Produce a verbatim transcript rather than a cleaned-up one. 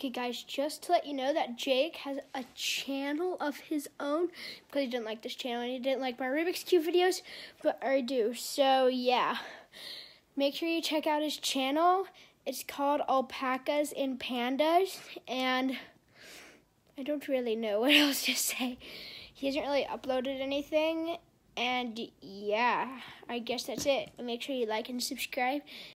Okay, guys, just to let you know that Jake has a channel of his own because he didn't like this channel and he didn't like my Rubik's Cube videos, but I do. So, yeah, make sure you check out his channel. It's called Alpacas and Pandas, and I don't really know what else to say. He hasn't really uploaded anything, and yeah, I guess that's it. Make sure you like and subscribe.